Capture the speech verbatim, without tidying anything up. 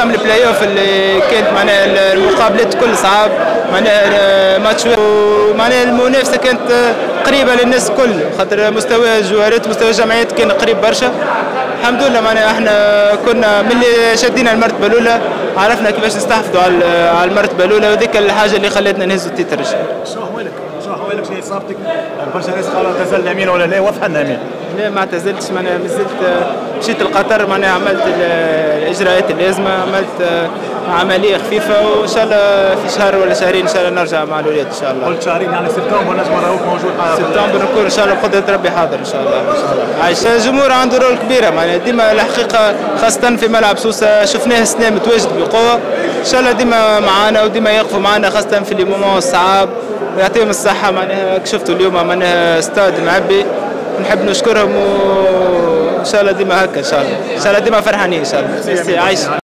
اهم البلاي اوف اللي كانت معناها المقابلات الكل صعاب، معناها ماتش ومعناها المنافسه كانت قريبه للناس الكل، خاطر مستوى الجوارات مستوى الجمعيات كان قريب برشا. الحمد لله معناها احنا كنا من اللي شدينا المرتبه الاولى عرفنا كيفاش نستحفظوا على المرتبه الاولى، وذيك الحاجه اللي خلتنا نهزوا التيتر. شنو احوالك؟ شنو احوالك؟ شنو اصابتك؟ برشا ناس قالوا اعتزل امين ولا لا؟ واضح انه امين. لا ما اعتزلتش، معناها مازلت مشيت لقطر، معناها عملت الاجراءات اللازمه، عملت عمليه خفيفه، وان شاء الله في شهر ولا شهرين ان شاء الله نرجع مع الاولاد ان شاء الله. قلت شهرين يعني سبتمبر نجم نراوك موجود؟ سبتمبر نكون ان شاء الله بقدره ربي حاضر ان شاء الله. عايش الجمهور عنده رول كبيره، معناها ديما الحقيقه خاصه في ملعب سوسه شفناه السنه متواجد بقوه، ان شاء الله ديما معانا وديما يقفوا معانا خاصه في لي مومون الصعاب، ويعطيهم الصحه. معناها شفتوا اليوم معناها استاد معبي، نحب نشكرهم وان شاء الله ديما هكا ان شاء الله، ان شاء الله ديما فرحانين ان شاء الله. عايش.